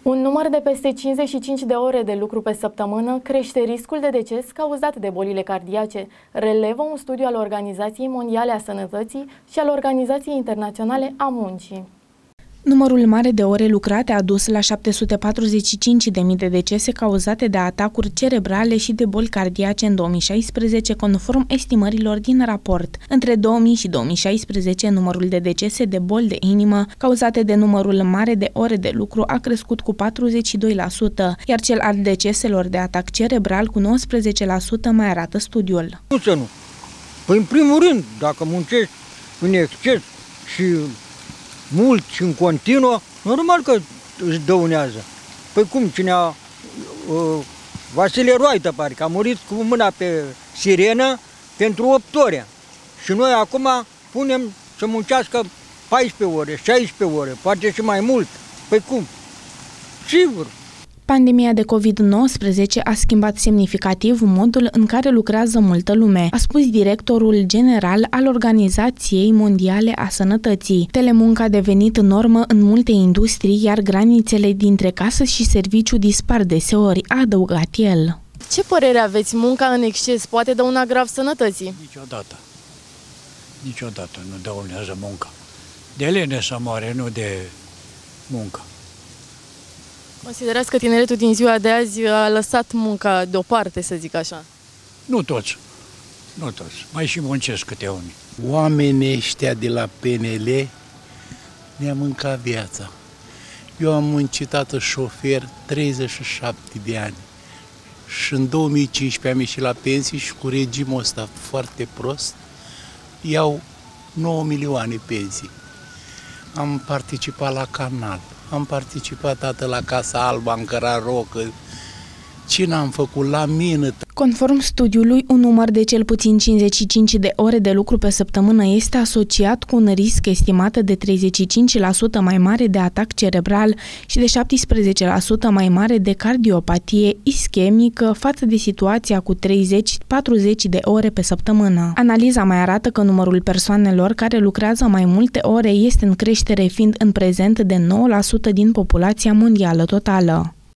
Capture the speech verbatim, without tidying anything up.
Un număr de peste cincizeci și cinci de ore de lucru pe săptămână crește riscul de deces cauzat de bolile cardiace, relevă un studiu al Organizației Mondiale a Sănătății și al Organizației Internaționale a Muncii. Numărul mare de ore lucrate a dus la șapte sute patruzeci și cinci de mii de decese cauzate de atacuri cerebrale și de boli cardiace în două mii șaisprezece, conform estimărilor din raport. Între două mii și două mii șaisprezece, numărul de decese de boli de inimă cauzate de numărul mare de ore de lucru a crescut cu patruzeci și doi la sută, iar cel al deceselor de atac cerebral cu nouăsprezece la sută, mai arată studiul. Nu să nu. Păi în primul rând, dacă muncești în exces și mult și în continuu, normal că își dăunează. Păi cum, cine a... Uh, Vasile Roaită, parcă, a murit cu mâna pe sirenă pentru opt ore. Și noi acum punem să muncească paisprezece ore, șaisprezece ore, poate și mai mult. Păi cum? Sigur. Pandemia de covid nouăsprezece a schimbat semnificativ modul în care lucrează multă lume, a spus directorul general al Organizației Mondiale a Sănătății. Telemunca a devenit normă în multe industrii, iar granițele dintre casă și serviciu dispar deseori, a adăugat el. Ce părere aveți? Munca în exces poate dăuna grav sănătății? Niciodată. Niciodată nu dăunează munca. De lene să moare, nu de muncă. Considerați că tineretul din ziua de azi a lăsat munca deoparte, să zic așa? Nu toți. Nu toți. Mai și muncesc câte unii. Oamenii ăștia de la P N L ne-a mâncat viața. Eu am muncit tată șofer treizeci și șapte de ani. Și în două mii cincisprezece am ieșit la pensie și cu regimul ăsta foarte prost iau nouă milioane pensii. Am participat la canal. Am participat tată la Casa Albă, în Cărarocă. Ce n-am făcut la mină? Conform studiului, un număr de cel puțin cincizeci și cinci de ore de lucru pe săptămână este asociat cu un risc estimat de treizeci și cinci la sută mai mare de atac cerebral și de șaptesprezece la sută mai mare de cardiopatie ischemică față de situația cu treizeci patruzeci de ore pe săptămână. Analiza mai arată că numărul persoanelor care lucrează mai multe ore este în creștere, fiind în prezent de nouă la sută din populația mondială totală.